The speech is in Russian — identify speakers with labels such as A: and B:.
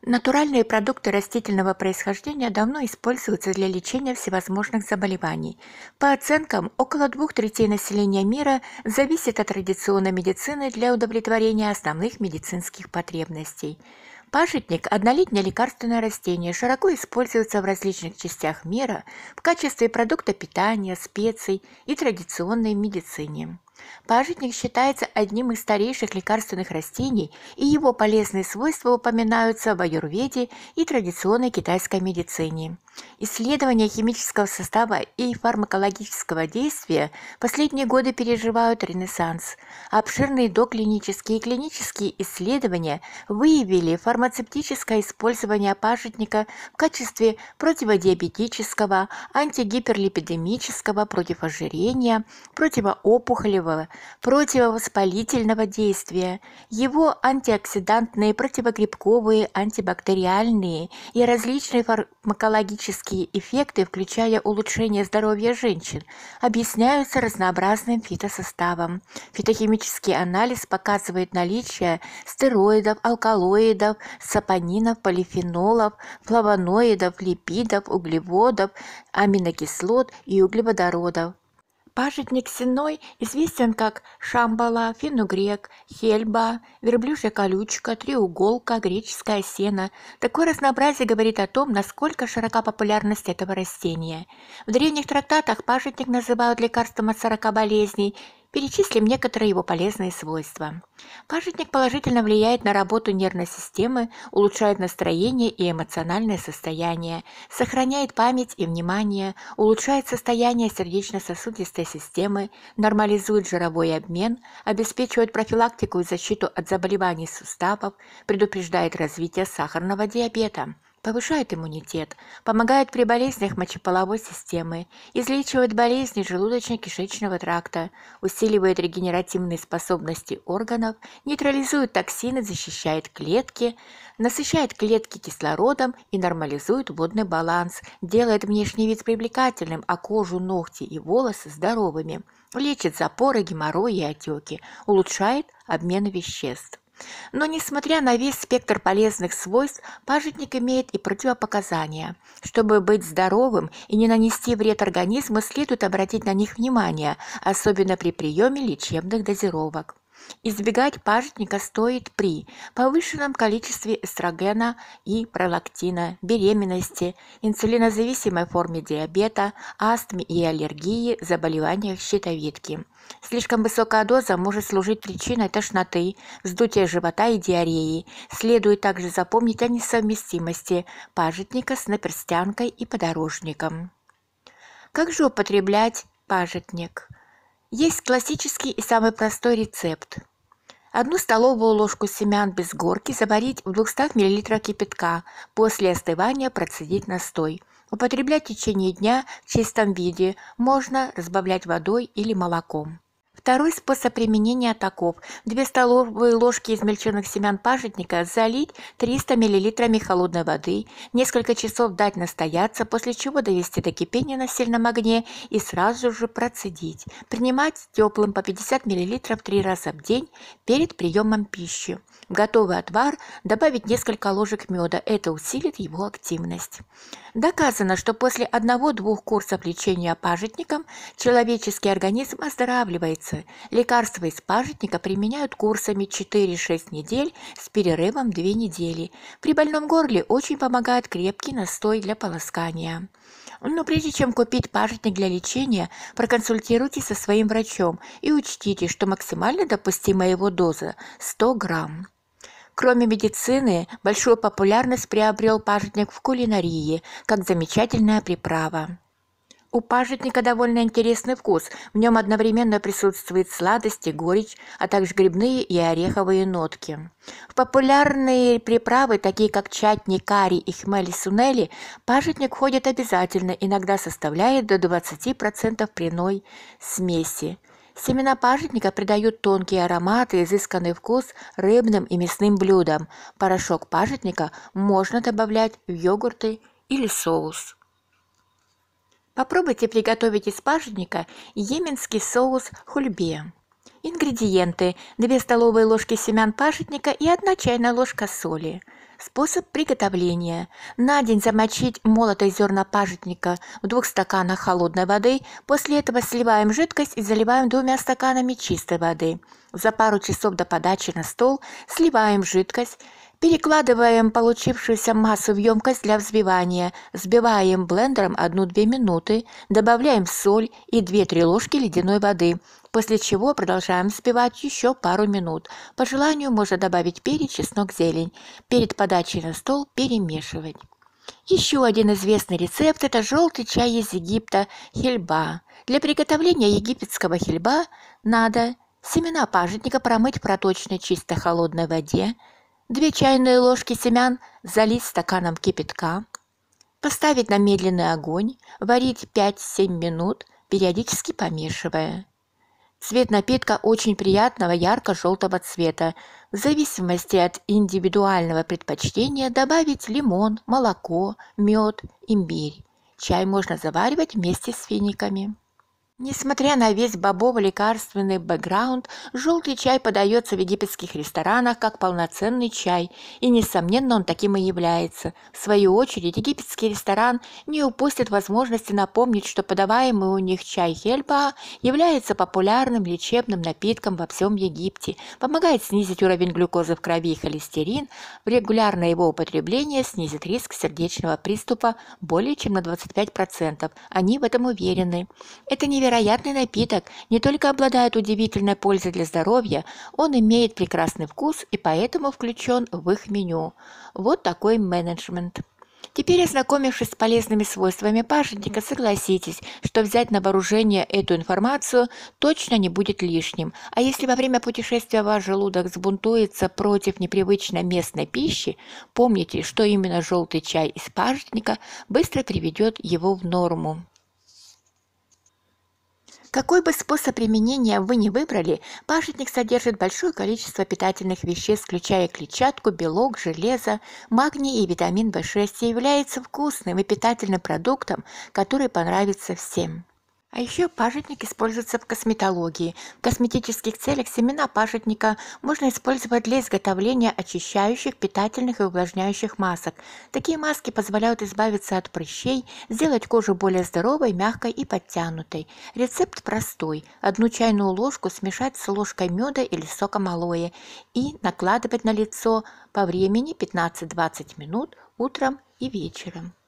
A: Натуральные продукты растительного происхождения давно используются для лечения всевозможных заболеваний. По оценкам, около 2/3 населения мира зависит от традиционной медицины для удовлетворения основных медицинских потребностей. Пажитник – однолетнее лекарственное растение, широко используется в различных частях мира в качестве продукта питания, специй и традиционной медицине. Пажитник считается одним из старейших лекарственных растений, и его полезные свойства упоминаются в аюрведе и традиционной китайской медицине. Исследования химического состава и фармакологического действия в последние годы переживают ренессанс. Обширные доклинические и клинические исследования выявили фармацевтическое использование пажитника в качестве противодиабетического, антигиперлипидемического, против ожирения, противоопухолевого, противовоспалительного действия. Его антиоксидантные, противогрибковые, антибактериальные и различные фармакологические эффекты, включая улучшение здоровья женщин, объясняются разнообразным фитосоставом. Фитохимический анализ показывает наличие стероидов, алкалоидов, сапонинов, полифенолов, флавоноидов, липидов, углеводов, аминокислот и углеводородов. Пажитник сенной известен как шамбала, фенугрек, хельба, верблюжья колючка, треуголка, греческое сено. Такое разнообразие говорит о том, насколько широка популярность этого растения. В древних трактатах пажитник называют лекарством от 40 болезней. Перечислим некоторые его полезные свойства. Пажитник положительно влияет на работу нервной системы, улучшает настроение и эмоциональное состояние, сохраняет память и внимание, улучшает состояние сердечно-сосудистой системы, нормализует жировой обмен, обеспечивает профилактику и защиту от заболеваний суставов, предупреждает развитие сахарного диабета. Повышает иммунитет, помогает при болезнях мочеполовой системы, излечивает болезни желудочно-кишечного тракта, усиливает регенеративные способности органов, нейтрализует токсины, защищает клетки, насыщает клетки кислородом и нормализует водный баланс, делает внешний вид привлекательным, а кожу, ногти и волосы здоровыми, лечит запоры, геморрой и отеки, улучшает обмен веществ. Но, несмотря на весь спектр полезных свойств, пажитник имеет и противопоказания. Чтобы быть здоровым и не нанести вред организму, следует обратить на них внимание, особенно при приеме лечебных дозировок. Избегать пажитника стоит при повышенном количестве эстрогена и пролактина, беременности, инсулинозависимой форме диабета, астме и аллергии, заболеваниях щитовидки. Слишком высокая доза может служить причиной тошноты, вздутия живота и диареи. Следует также запомнить о несовместимости пажитника с наперстянкой и подорожником. Как же употреблять пажитник? Есть классический и самый простой рецепт. 1 столовую ложку семян без горки заварить в 200 мл кипятка, после остывания процедить настой. Употреблять в течение дня в чистом виде, можно разбавлять водой или молоком. Второй способ применения таков: 2 столовые ложки измельченных семян пажитника залить 300 мл холодной воды, несколько часов дать настояться, после чего довести до кипения на сильном огне и сразу же процедить. Принимать теплым по 50 мл 3 раза в день перед приемом пищи. В готовый отвар добавить несколько ложек меда, это усилит его активность. Доказано, что после 1-2 курсов лечения пажитником человеческий организм оздоравливается. Лекарства из пажитника применяют курсами 4-6 недель с перерывом 2 недели. При больном горле очень помогает крепкий настой для полоскания. Но прежде чем купить пажитник для лечения, проконсультируйтесь со своим врачом и учтите, что максимально допустимая его доза – 100 грамм. Кроме медицины, большую популярность приобрел пажитник в кулинарии, как замечательная приправа. У пажитника довольно интересный вкус, в нем одновременно присутствует сладость и горечь, а также грибные и ореховые нотки. В популярные приправы, такие как чатни, карри и хмели-сунели, пажитник входит обязательно, иногда составляет до 20% пряной смеси. Семена пажитника придают тонкий аромат и изысканный вкус рыбным и мясным блюдам. Порошок пажитника можно добавлять в йогурты или соус. Попробуйте приготовить из пажитника йеменский соус хульбе. Ингредиенты: 2 столовые ложки семян пажитника и 1 чайная ложка соли. Способ приготовления. На день замочить молотые зерна пажитника в 2 стаканах холодной воды, после этого сливаем жидкость и заливаем 2 стаканами чистой воды. За пару часов до подачи на стол сливаем жидкость, перекладываем получившуюся массу в емкость для взбивания, взбиваем блендером 1-2 минуты, добавляем соль и 2-3 ложки ледяной воды, после чего продолжаем взбивать еще пару минут. По желанию можно добавить перец, чеснок, зелень. Перед подачей на стол перемешивать. Еще один известный рецепт – это желтый чай из Египта хельба. Для приготовления египетского хельба надо семена пажитника промыть в проточной чистой холодной воде, 2 чайные ложки семян залить стаканом кипятка, поставить на медленный огонь, варить 5-7 минут, периодически помешивая. Цвет напитка очень приятного ярко-желтого цвета. В зависимости от индивидуального предпочтения добавить лимон, молоко, мед, имбирь. Чай можно заваривать вместе с финиками. Несмотря на весь бобово-лекарственный бэкграунд, желтый чай подается в египетских ресторанах как полноценный чай, и, несомненно, он таким и является. В свою очередь, египетский ресторан не упустит возможности напомнить, что подаваемый у них чай хельба является популярным лечебным напитком во всем Египте, помогает снизить уровень глюкозы в крови и холестерин, регулярное его употребление снизит риск сердечного приступа более чем на 25%. Они в этом уверены. Это невероятный напиток не только обладает удивительной пользой для здоровья, он имеет прекрасный вкус и поэтому включен в их меню. Вот такой менеджмент. Теперь, ознакомившись с полезными свойствами пажитника, согласитесь, что взять на вооружение эту информацию точно не будет лишним. А если во время путешествия ваш желудок взбунтуется против непривычной местной пищи, помните, что именно желтый чай из пажитника быстро приведет его в норму. Какой бы способ применения вы ни выбрали, пажитник содержит большое количество питательных веществ, включая клетчатку, белок, железо, магний и витамин В6, и является вкусным и питательным продуктом, который понравится всем. А еще пажитник используется в косметологии. В косметических целях семена пажитника можно использовать для изготовления очищающих, питательных и увлажняющих масок. Такие маски позволяют избавиться от прыщей, сделать кожу более здоровой, мягкой и подтянутой. Рецепт простой. 1 чайную ложку смешать с ложкой меда или соком алоэ и накладывать на лицо по времени 15-20 минут утром и вечером.